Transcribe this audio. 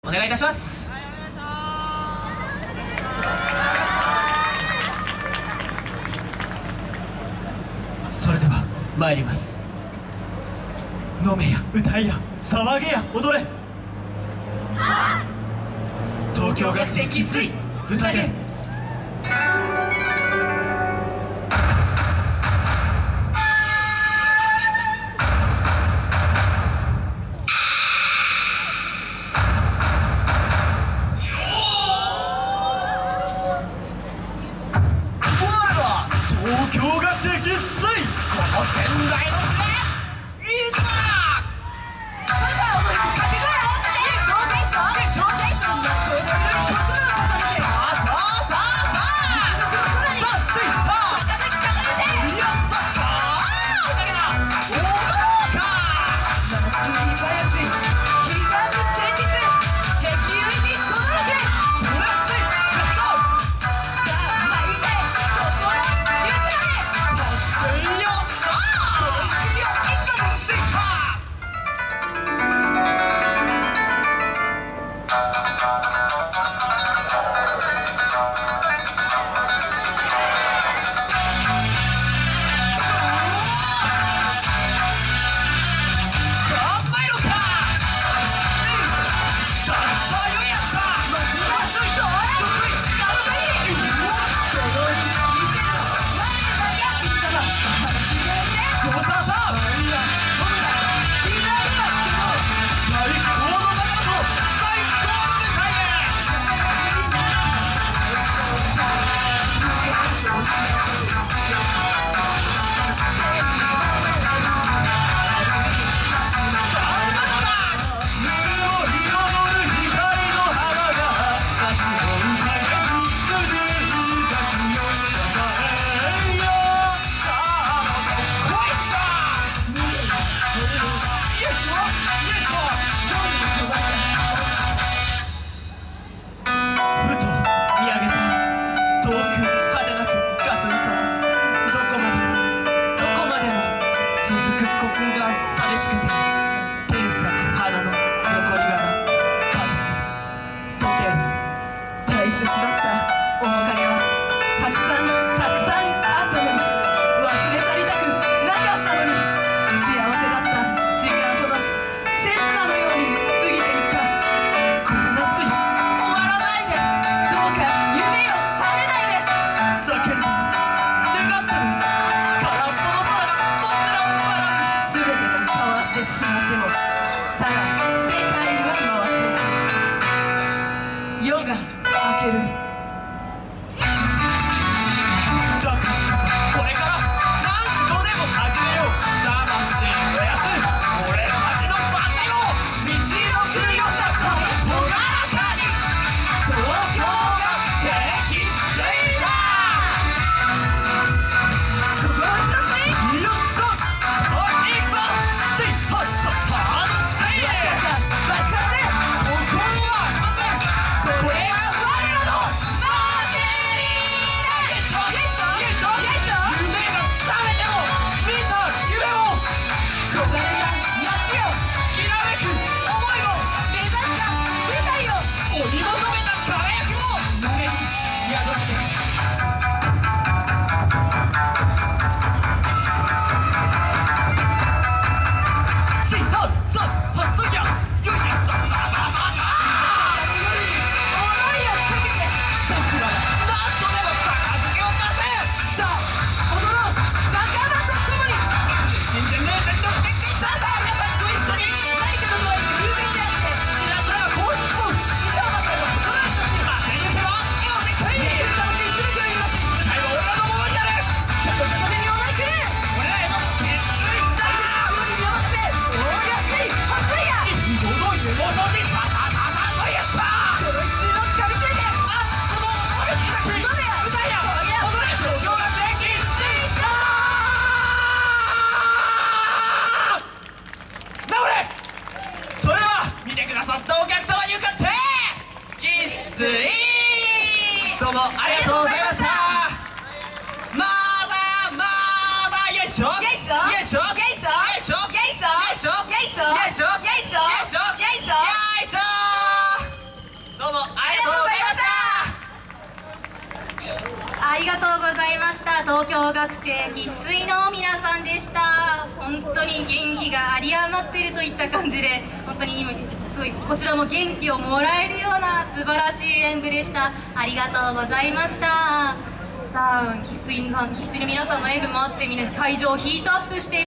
お願いいたします。それでは参ります。飲めや歌えや騒げや踊れ、東京学生生粋宴。東京学生生粋、この仙台の地でいざ。寂しくて天咲く花の残りが風に溶ける。 大切だった面影はたくさんあったのに、忘れ去りたくなかったのに、幸せだった時間ほど刹那のように過ぎていった。 この夏よ終わらないで、 どうか夢よ覚めないで。 叫んで願っても空っぽの空が僕らを笑う。 全てが変わってしまっても、ただ世界は回って夜が明ける。 だからこそこれから何度でも始めよう。魂燃やす俺たちのバカよ、道のくよさと朗らかに東京学生生粋だ。 心一つによっそ行くぞ、シッハッサハードセイエ爆発。 ここはこれが我らのマーテリー。夢が覚めても見た夢を小金が夏よきらめく想いを目指した舞台を追い求めた輝きを胸に宿して。シッハッサハッサヤよいさささささ。 想いをかけて僕らが何度でも杯を出せ。 さあ踊ろう仲間と共に。 新人名人の敵さあ皆さんご一緒に何かの声に偶然であって皆さんがこうしこう以上ばかりのこの人たちませんよけば今の世界に熱狂楽しい全てを言います。 舞台は俺らのものになる。 そこそこで身をなくれ。 俺らへの決意だ。 世に見合わせて大安い発生や二度の夢を承知ささささと言った。 この一瞬をかみしめてあっこの作品飲めや歌えや踊れ東京学生生粋だ。なおれそれは見てくださったお客様に向かって一水。どうもありがとうございました。まだまだよいしょよいしょよいしょよいしょよいしょよいしょよいしょよいしょよいしょよいしょよいしょよいしょよいしょよいしょりがとうございました。東京学生生粋の皆さんでした。本当に元気が有り余っているといった感じで、本当に今すごいこちらも元気をもらえるような素晴らしい演舞でした。ありがとうございました。さあ生粋の皆さんの演舞もあって、みんな会場ヒートアップして